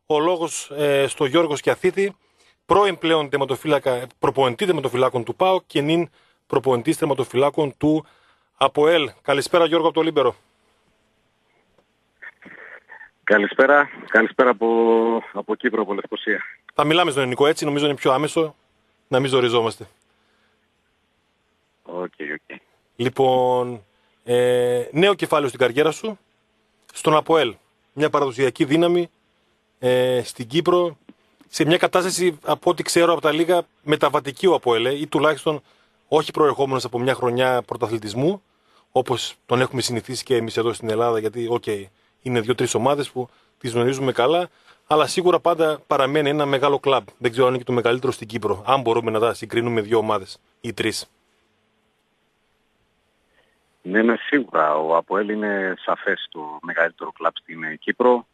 ο λόγος στο Γιώργο Σκιαθίτη, πρώην πλέον προπονητή τερματοφυλάκων του ΠΑΟΚ και νυν προπονητής τερματοφυλάκων του ΑΠΟΕΛ. Καλησπέρα Γιώργο από το Λίμπερο. Καλησπέρα από Κύπρο, από Λευκοσία. Θα μιλάμε στον ελληνικό έτσι, νομίζω είναι πιο άμεσο, να μην ζοριζόμαστε. Οκ. Λοιπόν, νέο κεφάλαιο στην καριέρα σου, στον ΑΠΟΕΛ. Μια παραδοσιακή δύναμη στην Κύπρο, σε μια κατάσταση από ό,τι ξέρω από τα λίγα μεταβατική ο ΑΠΟΕΛ ή τουλάχιστον όχι προερχόμενος από μια χρονιά πρωταθλητισμού, όπως τον έχουμε συνηθίσει και εμείς εδώ στην Ελλάδα, γιατί είναι 2-3 ομάδες που τις γνωρίζουμε καλά, αλλά σίγουρα πάντα παραμένει ένα μεγάλο κλαμπ. Δεν ξέρω αν είναι και το μεγαλύτερο στην Κύπρο, αν μπορούμε να τα συγκρίνουμε 2 ομάδες ή 3. Ναι, σίγουρα. Ο ΑΠΟΕΛ είναι σαφές το μεγαλύτερο κλαμπ στην Κύπρο.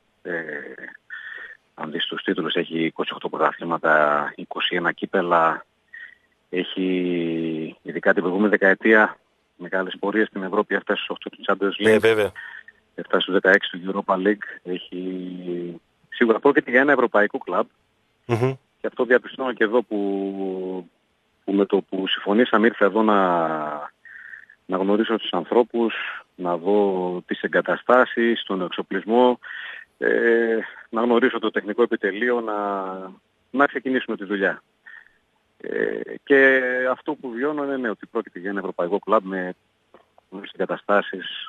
Αν δεις τους τίτλους, έχει 28 πρωταθλήματα, 21 κύπελα. Έχει, ειδικά την προηγούμενη δεκαετία, μεγάλες πορείες στην Ευρώπη. Έφτασε στους 8 του Champions League. Βέβαια. Έφτασε στους 16 του Europa League. Σίγουρα πρόκειται για ένα ευρωπαϊκό κλαμπ. Mm-hmm. Και αυτό διαπιστώνω και εδώ που με το που συμφωνήσαμε ήρθα εδώ να γνωρίσω τους ανθρώπους, να δω τις εγκαταστάσεις, τον εξοπλισμό, να γνωρίσω το τεχνικό επιτελείο, να ξεκινήσουμε τη δουλειά. Και αυτό που βιώνω είναι ότι πρόκειται για ένα ευρωπαϊκό κλαμπ με γνώριες εγκαταστάσεις,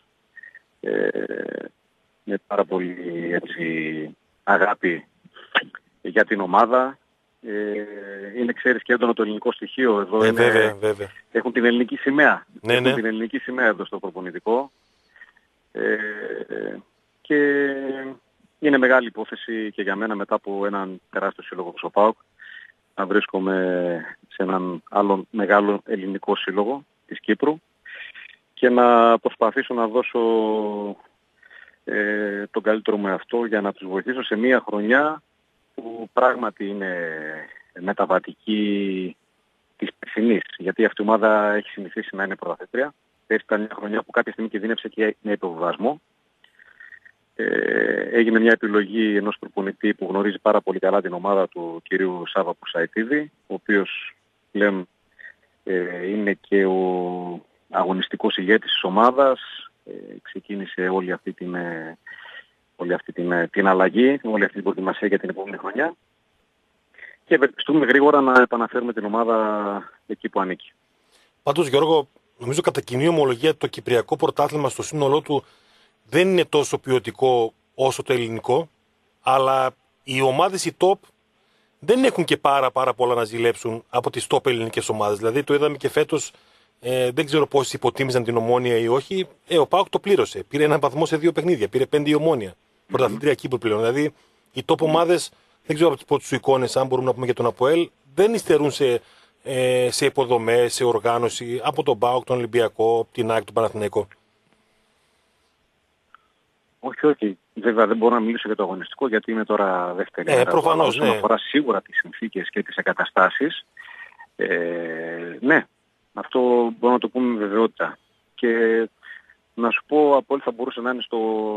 με πάρα πολύ αγάπη για την ομάδα. Είναι, ξέρεις, και έντονο το ελληνικό στοιχείο εδώ. Βέβαια. Έχουν την ελληνική σημαία. Ναι. Την ελληνική σημαία εδώ στο προπονητικό. Και είναι μεγάλη υπόθεση και για μένα, μετά από έναν τεράστιο σύλλογο όπως ο ΠΑΟΚ, να βρίσκομαι σε έναν άλλον μεγάλο ελληνικό σύλλογο της Κύπρου και να προσπαθήσω να δώσω τον καλύτερο μου εαυτό για να τους βοηθήσω σε μια χρονιά που πράγματι είναι μεταβατική της περσινής. Γιατί αυτή η ομάδα έχει συνηθίσει να είναι πρωταθλήτρια. Πέρσι ήταν μια χρονιά που κάποια στιγμή κινδύνευσε και με υποβιβασμό. Έγινε μια επιλογή ενός προπονητή που γνωρίζει πάρα πολύ καλά την ομάδα του κυρίου Σάβα Πουσαϊτίδη, ο οποίος πλέον είναι και ο αγωνιστικός ηγέτης της ομάδας. Ξεκίνησε όλη αυτή την αλλαγή, όλη αυτή την προετοιμασία για την επόμενη χρονιά και ευελπιστούμε γρήγορα να επαναφέρουμε την ομάδα εκεί που ανήκει. Πάντως Γιώργο, νομίζω κατά κοινή ομολογία το κυπριακό πρωτάθλημα στο σύνολό του δεν είναι τόσο ποιοτικό όσο το ελληνικό, αλλά οι ομάδες οι top δεν έχουν και πάρα πολλά να ζηλέψουν από τις top ελληνικές ομάδες. Δηλαδή το είδαμε και φέτος, δεν ξέρω πόσοι υποτίμησαν την Ομόνοια ή όχι, ο ΠΑΟΚ το πλήρωσε. Πήρε έναν βαθμό σε 2 παιχνίδια, πήρε 5 η Ομόνοια. Πρωταθλήτρια Κύπρου πλέον. Δηλαδή οι top ομάδες, δεν ξέρω από τις εικόνες, αν μπορούμε να πούμε για τον ΑΠΟΕΛ, δεν υστερούν σε υποδομές, σε οργάνωση από τον ΠΑΟΚ, τον Ολυμπιακό, την ΑΕΚ, τον Παναθηναϊκό. Όχι. Βέβαια δεν μπορώ να μιλήσω για το αγωνιστικό γιατί είμαι τώρα δεύτερη. Προφανώς, όσον αφορά σίγουρα τις συνθήκες και τις εγκαταστάσεις, ναι, αυτό μπορώ να το πούμε με βεβαιότητα. Και να σου πω, από όλοι θα μπορούσε να είναι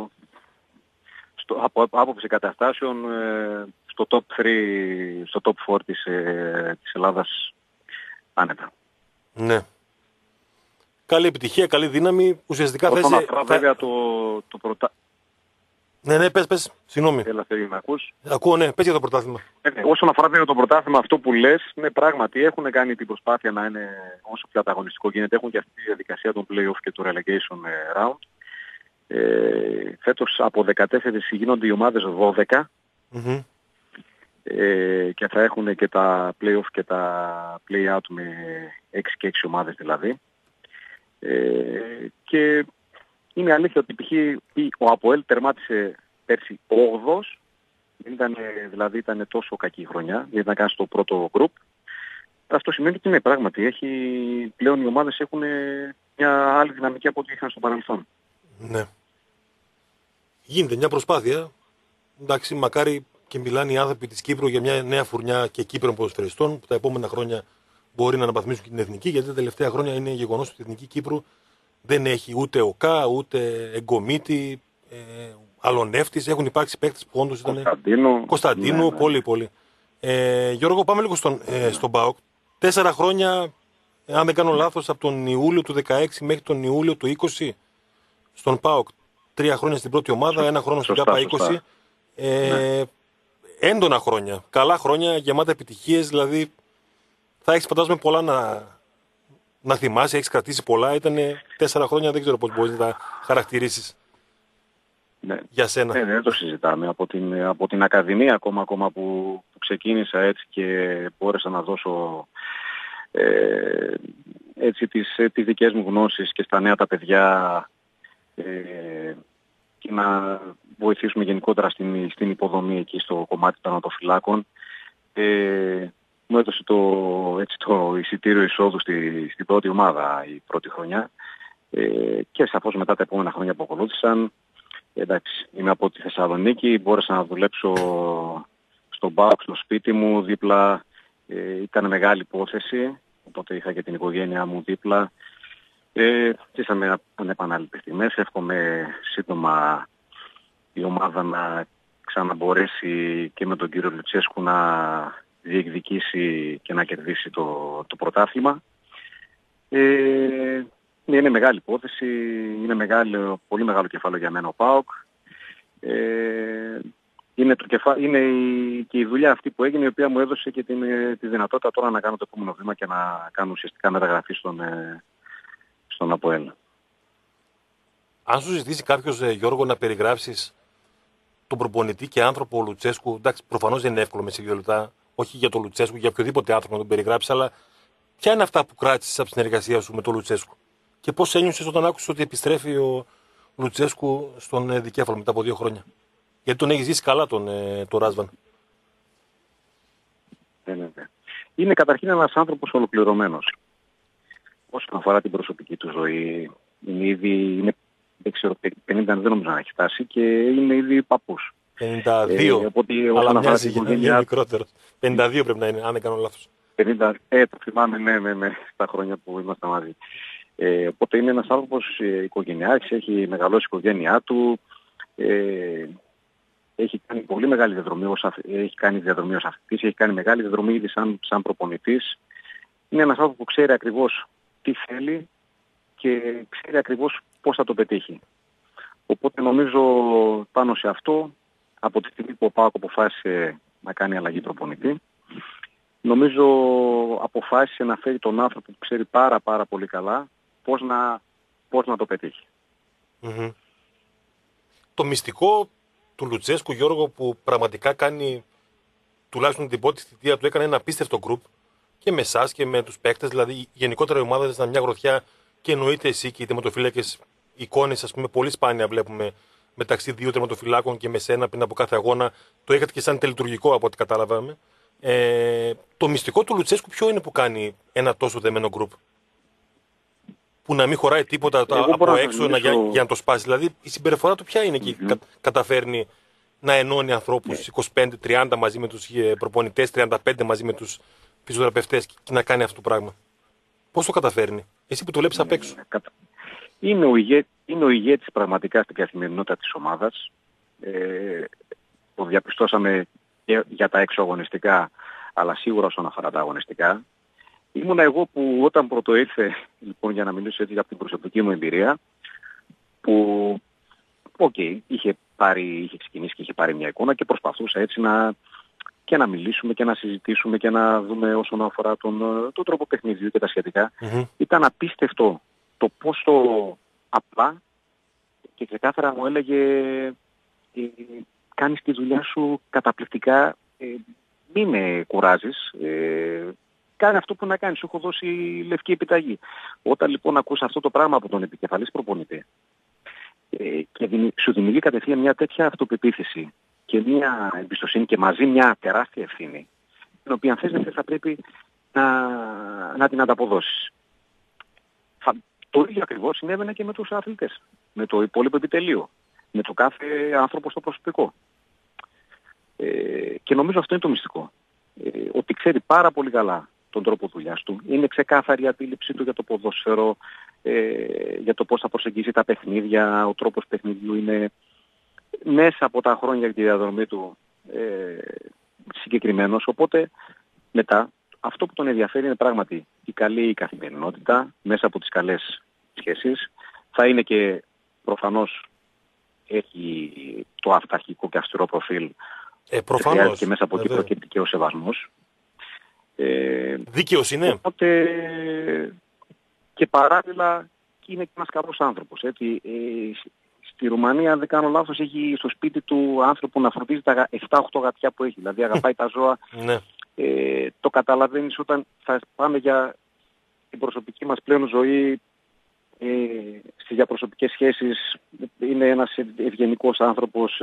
από άποψη εγκαταστάσεων στο top 3, στο top 4 της Ελλάδας άνετα. Ναι. Καλή επιτυχία, καλή δύναμη. Ουσιαστικά όσον αφορά βέβαια το πρωτάθλημα. Ναι, πες, συγγνώμη. Έλα, Θεή, με ακούς? Ακούω, ναι, πες για το πρωτάθλημα. Όσον αφορά βέβαια το πρωτάθλημα, αυτό που λες, ναι, πράγματι έχουν κάνει την προσπάθεια να είναι όσο πιο ανταγωνιστικό γίνεται. Έχουν και αυτή τη διαδικασία των play-off και του relegation round. Φέτος από 14 γίνονται οι ομάδες 12. Mm-hmm. Και θα έχουν και τα play-off και τα play-out με 6 και 6 ομάδες δηλαδή. Και είναι αλήθεια ότι π.χ. ο ΑΠΟΕΛ τερμάτισε πέρσι 8ος, δηλαδή ήταν τόσο κακή η χρονιά, γιατί ήταν κάνει στο πρώτο group. Αυτό σημαίνει ότι ναι, πράγματι πλέον οι ομάδες έχουν μια άλλη δυναμική από ό,τι είχαν στο παρελθόν. Ναι. Γίνεται μια προσπάθεια. Εντάξει, μακάρι και μιλάνε οι άνθρωποι της Κύπρου για μια νέα φουρνιά και Κύπρων ποδοσφαιριστών που τα επόμενα χρόνια μπορεί να αναβαθμίσουν και την εθνική, γιατί τα τελευταία χρόνια είναι γεγονός ότι η εθνική Κύπρου δεν έχει ούτε ΟΚΑ, ούτε εγκομίτη, Αλονεύτης, έχουν υπάρξει παίκτες που όντως ήταν. Κωνσταντίνου, ναι. πολύ. Γιώργο, πάμε λίγο στον ΠΑΟΚ. 4 χρόνια, αν δεν κάνω λάθος, από τον Ιούλιο του 16 μέχρι τον Ιούλιο του 20 στον ΠΑΟΚ. 3 χρόνια στην πρώτη ομάδα, 1 χρόνο στην ΚΑΠΑ 20. Ναι. Έντονα χρόνια, καλά χρόνια, γεμάτα επιτυχίες, δηλαδή θα έχεις φαντάζομαι πολλά να θυμάσαι, έχεις κρατήσει πολλά, ήταν 4 χρόνια, δεν ξέρω πώς μπορείς να τα χαρακτηρίσεις. Ναι. Για σένα. Δεν το συζητάμε. Από την Ακαδημία ακόμα που ξεκίνησα έτσι και μπόρεσα να δώσω έτσι τις δικές μου γνώσεις και στα νέα τα παιδιά και να βοηθήσουμε γενικότερα στην υποδομή εκεί στο κομμάτι των τερματοφυλάκων. Μου έδωσε το εισιτήριο εισόδου στην πρώτη ομάδα η πρώτη χρονιά και σαφώς μετά τα επόμενα χρόνια που ακολούθησαν. Εντάξει, είμαι από τη Θεσσαλονίκη, μπόρεσα να δουλέψω στον ΠΑΟΚ, στο σπίτι μου, δίπλα ήταν μεγάλη υπόθεση, οπότε είχα και την οικογένειά μου δίπλα. Ζήσαμε ανεπανάληπτες στιγμές, εύχομαι σύντομα η ομάδα να ξαναμπορέσει και με τον κύριο Λουτσέσκου να διεκδικήσει και να κερδίσει το πρωτάθλημα. Είναι μεγάλη υπόθεση, είναι πολύ μεγάλο κεφάλαιο για μένα ο ΠΑΟΚ. Είναι και η δουλειά αυτή που έγινε, η οποία μου έδωσε και τη δυνατότητα τώρα να κάνω το επόμενο βήμα και να κάνω ουσιαστικά μεταγραφή στον ΑΠΟΕΛ. Αν σου ζητήσει κάποιος, Γιώργο, να περιγράψεις τον προπονητή και άνθρωπο Λουτσέσκου, εντάξει, προφανώς δεν είναι εύκολο με σε 2 λεπτά, όχι για τον Λουτσέσκου, για οποιοδήποτε άνθρωπο να τον περιγράψεις, αλλά ποια είναι αυτά που κράτησες από τη συνεργασία σου με τον Λουτσέσκου και πώς ένιωσες όταν άκουσες ότι επιστρέφει ο Λουτσέσκου στον δικέφαλο μετά από 2 χρόνια? Γιατί τον έχει ζήσει καλά τον Ράσβαν. Είναι καταρχήν ένας άνθρωπος ολοκληρωμένος. Όσον αφορά την προσωπική του ζωή, δεν ξέρω, 50 δεν νομίζω να έχει φτάσει και είναι ήδη παππούς. 52, οπότε, αλλά μοιάζει για μικρότερο. 52 πρέπει να είναι, αν δεν κάνω λάθος. 50, το θυμάμαι, ναι, στα χρόνια που ήμασταν μαζί. Οπότε είναι ένας άνθρωπος οικογενειάρχης, έχει μεγαλώσει η οικογένειά του, έχει κάνει πολύ μεγάλη διαδρομή έχει κάνει διαδρομή ως αθλητής, έχει κάνει μεγάλη διαδρομή ήδη σαν προπονητής. Είναι ένας άνθρωπος που ξέρει ακριβώς τι θέλει και ξέρει ακριβώς πώς θα το πετύχει. Οπότε νομίζω πάνω σε αυτό, από τη στιγμή που ο ΠΑΟΚ αποφάσισε να κάνει αλλαγή προπονητή, νομίζω αποφάσισε να φέρει τον άνθρωπο που ξέρει πάρα πολύ καλά πώς να το πετύχει. Mm-hmm. Το μυστικό του Λουτσέσκου, Γιώργο, που πραγματικά κάνει, τουλάχιστον την πρώτη θητεία του, έκανε ένα απίστευτο γκρουπ και με εσάς και με τους παίκτες, δηλαδή γενικότερα η ομάδα ήταν μια γροθιά και εννοείται εσύ και οι τερματοφύλακες, εικόνες, ας πούμε, πολύ σπάνια βλέπουμε μεταξύ 2 τερματοφυλάκων και με σένα πριν από κάθε αγώνα. Το είχατε και σαν τελειτουργικό από ό,τι καταλάβαμε. Το μυστικό του Λουτσέσκου ποιο είναι που κάνει ένα τόσο δεμένο γκρουπ? Που να μην χωράει τίποτα από έξω για να το σπάσει. Δηλαδή η συμπεριφορά του ποια είναι και καταφέρνει να ενώνει ανθρώπους 25-30 μαζί με τους προπονητές, 35 μαζί με τους φυσιοθεραπευτές και να κάνει αυτό το πράγμα? Πώς το καταφέρνει, εσύ που το βλέπεις απ' έξω? Είναι ο ηγέτης πραγματικά στην καθημερινότητα της ομάδας. Το διαπιστώσαμε και για τα εξωαγωνιστικά, αλλά σίγουρα όσον αφορά τα αγωνιστικά. Ήμουνα εγώ που όταν πρώτο ήρθε, λοιπόν, για να μιλήσω έτσι από την προσωπική μου εμπειρία, που είχε ξεκινήσει και είχε πάρει μια εικόνα και προσπαθούσα έτσι να μιλήσουμε και να συζητήσουμε και να δούμε όσον αφορά τον τρόπο παιχνιδιού και τα σχετικά. Mm-hmm. Ήταν απίστευτο το πόσο απλά και ξεκάθαρα μου έλεγε κάνεις τη δουλειά σου καταπληκτικά, μη με κουράζεις, κάνε αυτό που να κάνεις, σου έχω δώσει λευκή επιταγή. Όταν λοιπόν ακούς αυτό το πράγμα από τον επικεφαλής προπονητή και σου δημιουργεί κατευθείαν μια τέτοια αυτοπεποίθηση και μια εμπιστοσύνη και μαζί μια τεράστια ευθύνη, την οποία αν θες δεν θες θα πρέπει να την ανταποδώσεις. Το ίδιο ακριβώς συνέβαινε και με τους αθλητές, με το υπόλοιπο επιτελείο, με το κάθε άνθρωπο στο προσωπικό. Και νομίζω αυτό είναι το μυστικό. Ότι ξέρει πάρα πολύ καλά τον τρόπο δουλειάς του. Είναι ξεκάθαρη η αντίληψή του για το ποδόσφαιρο, για το πώς θα προσεγγίσει τα παιχνίδια. Ο τρόπος παιχνιδιού είναι μέσα από τα χρόνια και τη διαδρομή του συγκεκριμένος, οπότε μετά αυτό που τον ενδιαφέρει είναι πράγματι η καλή καθημερινότητα μέσα από τις καλές σχέσεις. Θα είναι και προφανώς έχει το αυταρχικό και αυστηρό προφίλ Προφανώς. και μέσα από εκεί προκύπτει και ο σεβασμός. Δίκαιος είναι. Οπότε και παράλληλα είναι και ένας καλός άνθρωπος. Έτσι. Στη Ρουμανία, αν δεν κάνω λάθος, έχει στο σπίτι του άνθρωπο να φροντίζει τα 7-8 γατιά που έχει. Δηλαδή αγαπάει τα ζώα. Ναι. Το καταλαβαίνεις όταν θα πάμε για την προσωπική μας πλέον ζωή, στις διαπροσωπικές σχέσεις. Είναι ένας ευγενικός άνθρωπος.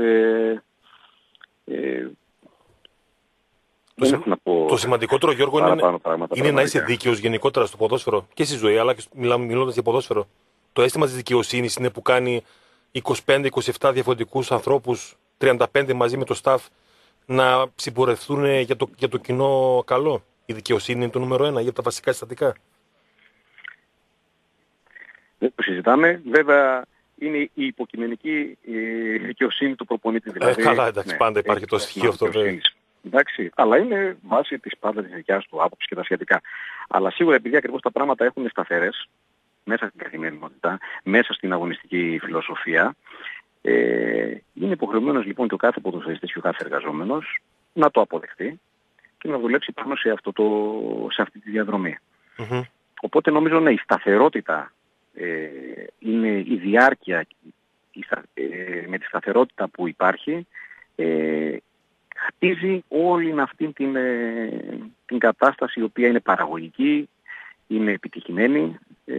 Το σημαντικότερο, Γιώργο, είναι να είσαι δίκαιος γενικότερα στο ποδόσφαιρο και στη ζωή, αλλά και μιλώντας για ποδόσφαιρο. Το αίσθημα της δικαιοσύνης είναι που κάνει 25-27 διαφορετικούς ανθρώπους, 35 μαζί με το staff, να συμπορευτούν για το κοινό καλό. Η δικαιοσύνη είναι το νούμερο 1 για τα βασικά συστατικά. Δεν το συζητάμε. Βέβαια είναι η υποκειμενική δικαιοσύνη του προπονήτη. Δηλαδή, καλά, εντάξει, πάντα υπάρχει το στοιχείο αυτό. Εντάξει, αλλά είναι βάση της πάντα της δικιάς του άποψης και τα σχετικά. Αλλά σίγουρα επειδή ακριβώς τα πράγματα έχουν σταθερές μέσα στην καθημερινότητα, μέσα στην αγωνιστική φιλοσοφία, είναι υποχρεωμένος λοιπόν και ο κάθε ποδοσφαιριστής και ο κάθε εργαζόμενος να το αποδεχτεί και να δουλέψει πάνω σε αυτή τη διαδρομή. Mm-hmm. Οπότε νομίζω ναι, η σταθερότητα είναι η διάρκεια με τη σταθερότητα που υπάρχει, χτίζει όλη αυτή την κατάσταση η οποία είναι παραγωγική, είναι επιτυχημένη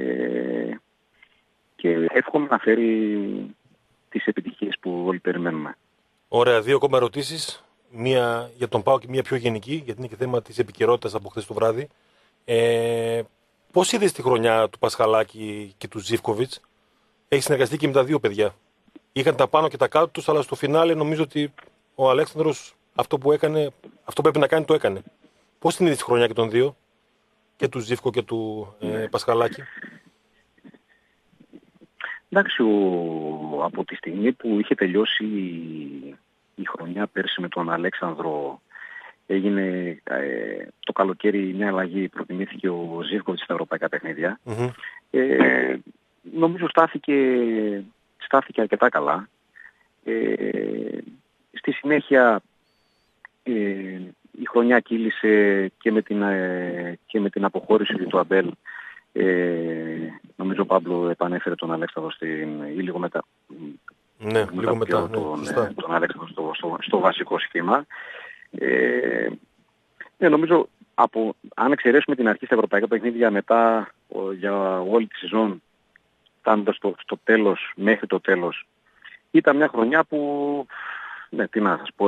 και εύχομαι να φέρει τις επιτυχίες που όλοι περιμένουμε. Ωραία, 2 ακόμα ερωτήσεις. Μία για τον ΠΑΟΚ και μία πιο γενική, γιατί είναι και θέμα της επικαιρότητας από χθες το βράδυ. Πώς είδες τη χρονιά του Πασχαλάκη και του Ζίβκοβιτς? Έχει συνεργαστεί και με τα δύο παιδιά. Είχαν τα πάνω και τα κάτω τους, αλλά στο φινάλε νομίζω ότι ο Αλέξανδρος αυτό που πρέπει να κάνει το έκανε. Πώς την είδες τη χρονιά και των δύο, και του Ζίβκο και του Πασχαλάκη? Εντάξει, από τη στιγμή που είχε τελειώσει η χρονιά πέρσι με τον Αλέξανδρο, έγινε το καλοκαίρι μια αλλαγή, προτιμήθηκε ο Ζίβκοβιτς στα ευρωπαϊκά παιχνίδια. Mm-hmm. Νομίζω στάθηκε αρκετά καλά. Στη συνέχεια η χρονιά κύλησε και με την αποχώρηση του Αμπέλ. Νομίζω ο Πάμπλο επανέφερε τον Αλέξανδρο λίγο μετά. Ναι, λίγο μετά. Τον Αλέξανδρο στο βασικό σχήμα. Νομίζω αν εξαιρέσουμε την αρχή στα ευρωπαϊκά παιχνίδια, μετά για όλη τη σεζόν, φτάνοντας στο τέλος, μέχρι το τέλος, ήταν μια χρονιά που, ναι, τι να σας πω,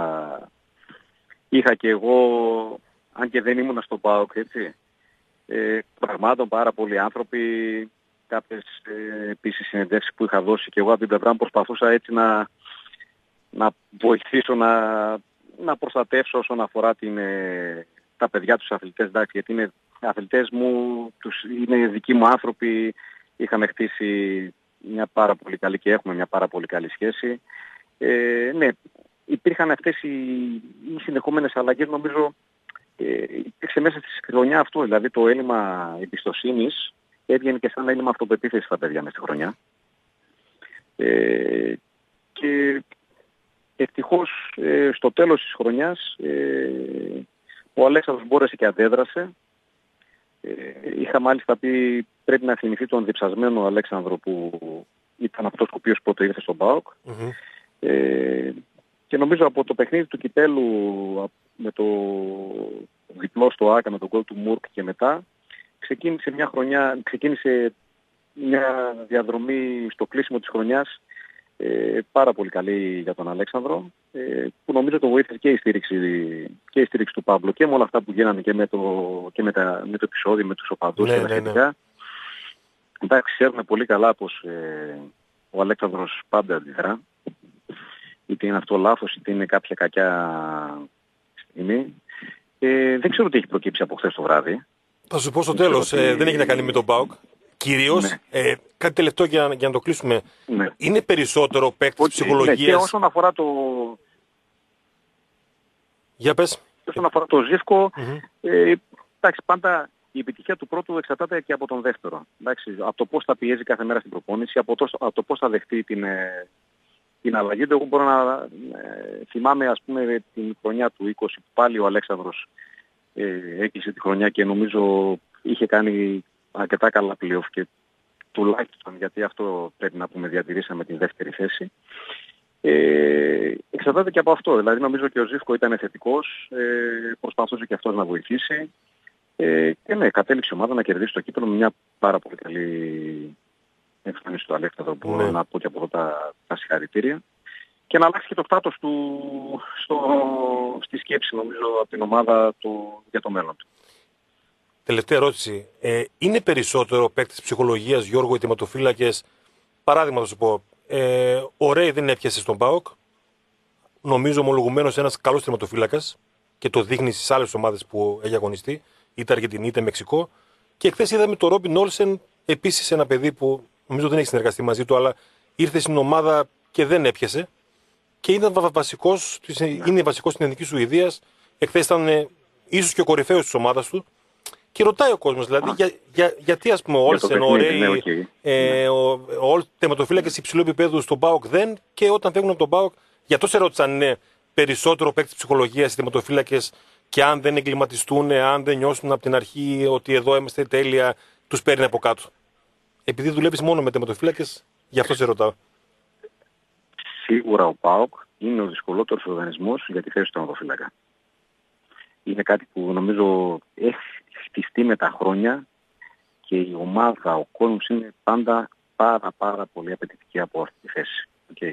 είχα και εγώ, αν και δεν ήμουν στον ΠΑΟΚ, έτσι, πραγμάτων πάρα πολλοί άνθρωποι, κάποιες επίσης συνεντεύξεις που είχα δώσει και εγώ από την πλευρά μου προσπαθούσα έτσι να βοηθήσω να προστατεύσω όσον αφορά τα παιδιά τους αθλητές, εντάξει, γιατί είναι αθλητές μου, είναι δικοί μου άνθρωποι, είχαμε χτίσει μια πάρα πολύ καλή και έχουμε μια πάρα πολύ καλή σχέση. Ναι, υπήρχαν αυτές οι συνεχόμενες αλλαγές, νομίζω υπήρξε μέσα στη χρονιά αυτό, δηλαδή το έλλειμμα εμπιστοσύνης έβγαινε και σαν έλλειμμα αυτοπεποίθησης στα παιδιά μέσα στη χρονιά. Και ευτυχώς στο τέλος της χρονιάς ο Αλέξανδρος μπόρεσε και αντέδρασε. Είχα μάλιστα πει πρέπει να θυμηθεί τον διψασμένο Αλέξανδρο που ήταν αυτός ο οποίος πρώτο ήρθε στον ΠΑΟΚ. Mm-hmm. Και νομίζω από το παιχνίδι του Κυπέλου με το διπλό στο Άκα, με τον γκολ του Μουρκ και μετά, ξεκίνησε μια διαδρομή στο κλείσιμο της χρονιάς πάρα πολύ καλή για τον Αλέξανδρο, που νομίζω το βοήθησε και η στήριξη του Παύλου και με όλα αυτά που γίνανε και με το επεισόδιο με τους οπαδούς και τα σχετικά. Εντάξει, ξέρουμε πολύ καλά πως ο Αλέξανδρος πάντα αντιδρά, είτε είναι αυτό λάθος είτε είναι κάποια κακιά στιγμή. Δεν ξέρω τι έχει προκύψει από χθες το βράδυ. Θα σου πω στο τέλος, δεν έχει να κάνει με τον ΠΑΟΚ. κυρίως, Ναι. κάτι τελευταίο για να το κλείσουμε. Ναι. Είναι περισσότερο παίκτης ψυχολογίας. Ναι, και όσον αφορά Για πες. όσον αφορά το Ζίβκο, εντάξει, πάντα η επιτυχία του πρώτου εξαρτάται και από τον δεύτερο. Εντάξει, από το πώς θα πιέζει κάθε μέρα στην προπόνηση, από το πώς θα δεχτεί την αλλαγή του. Εγώ μπορώ να θυμάμαι, ας πούμε, την χρονιά του 20 που πάλι ο Αλέξανδρος έκλεισε τη χρονιά και νομίζω είχε κάνει αρκετά καλά playoff και τουλάχιστον, γιατί αυτό πρέπει να πούμε, διατηρήσαμε την δεύτερη θέση. Εξαρτάται και από αυτό. Δηλαδή νομίζω και ο Ζίβκο ήταν θετικός, προσπαθούσε και αυτός να βοηθήσει. Και ναι, κατέληξε η ομάδα να κερδίσει το κύπελλο με μια πάρα πολύ καλή εμφάνιση του Αλέξανδρου, που μπορώ να πω και από εδώ τα συγχαρητήρια. Και να αλλάξει και το στάτος του στη σκέψη, νομίζω, από την ομάδα του για το μέλλον του. Τελευταία ερώτηση. Είναι περισσότερο παίκτης ψυχολογίας, Γιώργο, οι τερματοφύλακες? Παράδειγμα θα σου πω. Ο Ρέι δεν έπιασε στον ΠΑΟΚ. Νομίζω ομολογουμένως ένας καλός τερματοφύλακας και το δείχνει στις άλλες ομάδες που έχει αγωνιστεί, είτε Αργεντινή είτε Μεξικό. Και χθες είδαμε τον Ρόμπιν Όλσεν, επίσης ένα παιδί που νομίζω δεν έχει συνεργαστεί μαζί του, αλλά ήρθε στην ομάδα και δεν έπιασε. Και είναι βασικός στην Εθνική Σουηδίας. Εχθές ήταν ίσως και ο κορυφαίος της ομάδας του. Και ρωτάει ο κόσμος, δηλαδή, γιατί ας πούμε ο Όλσεν, ο Ρέι, ο τερματοφύλακες υψηλού επίπεδου στον ΠΑΟΚ δεν, και όταν φεύγουν από τον ΠΑΟΚ, για αυτό σε ρώτησα αν είναι περισσότερο παίκτης ψυχολογίας οι τερματοφύλακες, και αν δεν εγκληματιστούν, αν δεν νιώσουν από την αρχή ότι εδώ είμαστε τέλεια, τους παίρνει από κάτω. Επειδή δουλεύεις μόνο με τερματοφύλακες, γι' αυτό σε ρωτάω. Σίγουρα ο ΠΑΟΚ είναι ο δυσκολότερος οργανισμός για τη θέση του τερματοφύλακα. Είναι κάτι που νομίζω έχει χτιστεί με τα χρόνια και η ομάδα, ο κόσμος είναι πάντα πάρα πολύ απαιτητική από αυτή τη θέση. Okay.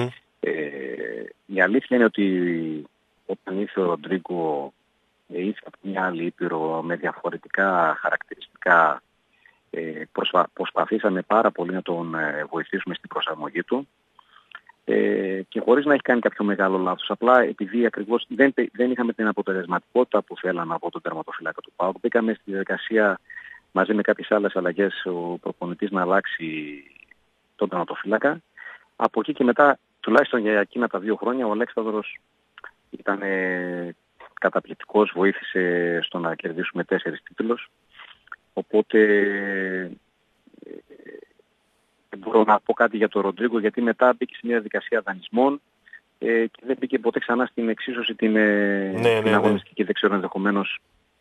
Η αλήθεια είναι ότι όταν ήρθε ο Ροντρίγκο, ήρθε από μια άλλη ήπειρο με διαφορετικά χαρακτηριστικά, προσπαθήσαμε πάρα πολύ να τον βοηθήσουμε στην προσαρμογή του, και χωρίς να έχει κάνει κάποιο μεγάλο λάθος. Απλά επειδή ακριβώς δεν είχαμε την αποτελεσματικότητα που θέλαμε από τον τερματοφύλακα του ΠΑΟΚ, μπήκαμε στη διαδικασία μαζί με κάποιες άλλες αλλαγές ο προπονητής να αλλάξει τον τερματοφύλακα. Από εκεί και μετά, τουλάχιστον για εκείνα τα 2 χρόνια, ο Αλέξανδρος ήταν καταπληκτικός, βοήθησε στο να κερδίσουμε 4 τίτλους. Οπότε μπορώ να πω κάτι για τον Ροντρίγκο, γιατί μετά μπήκε σε μια διαδικασία δανεισμών και δεν μπήκε ποτέ ξανά στην εξίσωση την αγωνιστική. Δεν ξέρω, ενδεχομένως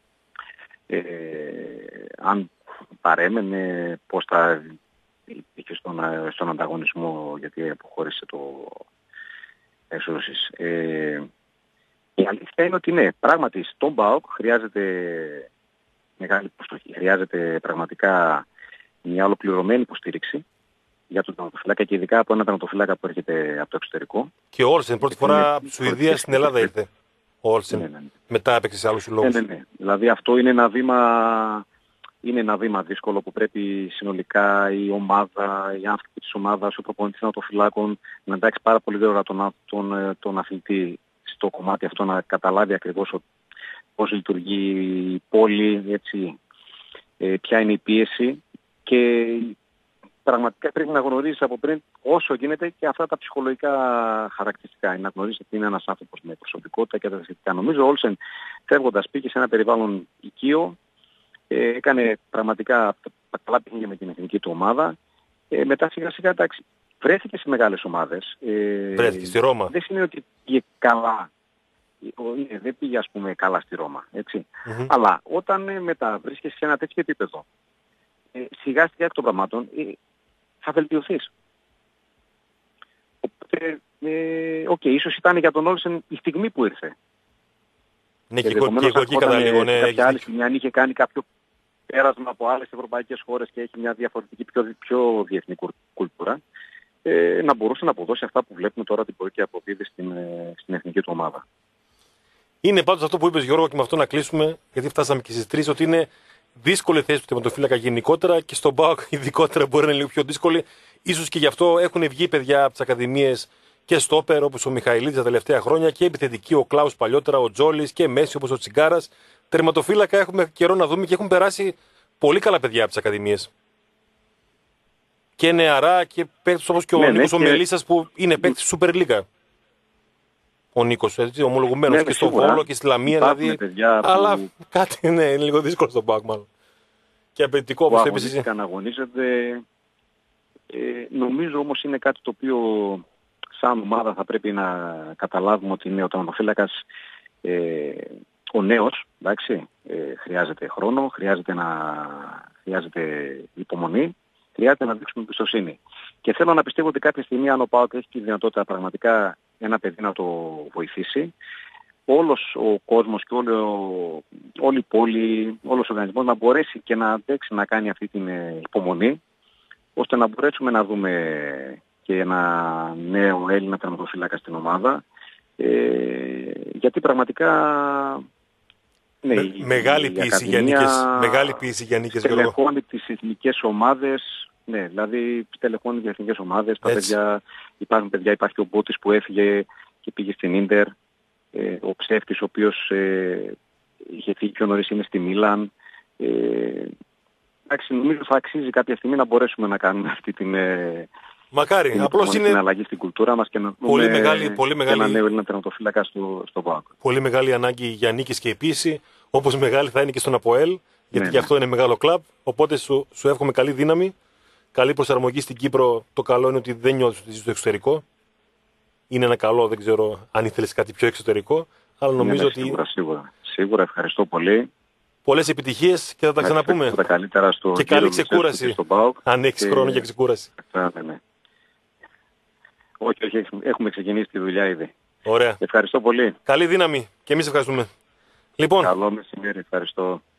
αν παρέμενε, πώς θα υπήρχε στον ανταγωνισμό, γιατί αποχώρησε το έσωσης. Η αλήθεια είναι ότι ναι, πράγματι στον ΠΑΟΚ χρειάζεται μεγάλη προστοχή, χρειάζεται πραγματικά μια ολοκληρωμένη υποστήριξη για τον τερματοφύλακα, και ειδικά από έναν τερματοφύλακα που έρχεται από το εξωτερικό. Και ο Όλσεν πρώτη φορά από τη Σουηδία στην Ελλάδα ήρθε. Ο Όλσεν. Μετά έπαιξε σε άλλους συλλόγους. Ναι. Δηλαδή αυτό είναι ένα βήμα δύσκολο που πρέπει συνολικά η ομάδα, οι άνθρωποι της ομάδας, ο προπονητής τερματοφυλάκων να εντάξει πάρα πολύ γρήγορα τον αθλητή στο κομμάτι αυτό, να καταλάβει ακριβώς πώς λειτουργεί η πόλη, έτσι, ποια είναι η πίεση, και πραγματικά πρέπει να γνωρίζεις από πριν όσο γίνεται και αυτά τα ψυχολογικά χαρακτηριστικά. Να γνωρίζεις ότι είναι ένας άνθρωπος με προσωπικότητα και τα σχετικά. Νομίζω ο Όλσεν φεύγοντας πήγε σε ένα περιβάλλον οικείο, έκανε πραγματικά καλά παιχνίδια με την εθνική του ομάδα. Μετά σιγά σιγά, εντάξει, βρέθηκε σε μεγάλες ομάδες. Βρέθηκε στη Ρώμα. Δεν σημαίνει ότι πήγε καλά. Δεν πήγε, ας πούμε, καλά στη Ρώμα. Έτσι. Αλλά όταν μετά βρίσκεσαι σε ένα τέτοιο επίπεδο, σιγά σιγά εκ των πραγμάτων θα βελτιωθείς. Οπότε, ίσως ήταν για τον Όλσεν η στιγμή που ήρθε. Ναι, και εγώ εκεί καταλήγω. Κάποια άλλη στιγμή, αν είχε κάνει κάποιο πέρασμα από άλλες ευρωπαϊκές χώρες και έχει μια διαφορετική πιο διεθνή κουλτούρα, να μπορούσε να αποδώσει αυτά που βλέπουμε τώρα ότι μπορεί και αποδίδει στην εθνική του ομάδα. Είναι πάντως αυτό που είπες, Γιώργο, και με αυτό να κλείσουμε, γιατί φτάσαμε και στις 3, ότι είναι δύσκολη θέση του τερματοφύλακα γενικότερα, και στον ΠΑΟΚ ειδικότερα μπορεί να είναι λίγο πιο δύσκολη. Ίσως και γι' αυτό έχουν βγει παιδιά από τις ακαδημίες και στόπερ όπως ο Μιχαηλίδης τα τελευταία χρόνια, και επιθετικοί ο Κλάους παλιότερα, ο Τζόλης και Μέση όπως ο Τσιγκάρας. Τερματοφύλακα έχουμε καιρό να δούμε και έχουν περάσει πολύ καλά παιδιά από τις ακαδημίες. και νεαρά και παίκτες όπως και ο Νίκος ο Μελισσας που είναι παίκτης Super League. Ο Νίκος, έτσι, ομολογουμένος και στο Βόλο και στη Λαμία δηλαδή. Αλλά κάτι είναι λίγο δύσκολο στον ΠΑΟΚ μάλλον. Και απαιτητικό όπως είπες εσύ. Που αγωνίζεται. Νομίζω όμως είναι κάτι το οποίο σαν ομάδα θα πρέπει να καταλάβουμε ότι είναι ο τερματοφύλακας ο νέος, εντάξει, χρειάζεται χρόνο, χρειάζεται υπομονή, χρειάζεται να δείξουμε εμπιστοσύνη. Και θέλω να πιστεύω ότι κάποια στιγμή αν ο ΠΑΟΚ έχει τη δυνατότητα πραγματικά ένα παιδί να το βοηθήσει, όλος ο κόσμος και όλη η πόλη, όλος ο οργανισμός να μπορέσει και να αντέξει να κάνει αυτή την υπομονή, ώστε να μπορέσουμε να δούμε και ένα νέο Έλληνα τερματοφύλακα στην ομάδα. Γιατί πραγματικά ναι, μεγάλη πίεση για νίκες. Στελεχώνει τις εθνικές ομάδες. Ναι, δηλαδή στελεχώνει τις εθνικές ομάδες. Υπάρχει ο Μπότης που έφυγε και πήγε στην Ίντερ. Ο Ψεύτης ο οποίος είχε φύγει πιο νωρίς, είναι στη Μίλαν. Εντάξει, νομίζω θα αξίζει κάποια στιγμή να μπορέσουμε να κάνουμε αυτή την... Μακάρι, απλώς είναι... την αλλαγή στην κουλτούρα μας και να δούμε ένα νέο Έλληνα τερματοφύλακα στο ΠΑΟΚ. Πολύ μεγάλη ανάγκη για νίκες και επίση, όπως μεγάλη θα είναι και στον ΑΠΟΕΛ, γιατί και αυτό είναι μεγάλο κλαμπ. Οπότε σου εύχομαι καλή δύναμη, καλή προσαρμογή στην Κύπρο. Το καλό είναι ότι δεν νιώθεις ότι ζεις στο εξωτερικό. Είναι ένα καλό, δεν ξέρω αν ήθελες κάτι πιο εξωτερικό, αλλά νομίζω ότι... Σίγουρα, ευχαριστώ πολύ. Πολλές επιτυχίες και θα τα ξαναπούμε. Τα καλύτερα στο και καλή ξεκούραση, αν έχεις χρόνο για ξεκούραση. Ναι. Όχι, έχουμε ξεκινήσει τη δουλειά ήδη. Ωραία. Ευχαριστώ πολύ. Καλή δύναμη και εμείς ευχαριστούμε. Λοιπόν, καλό μεσημέρι, ευχαριστώ.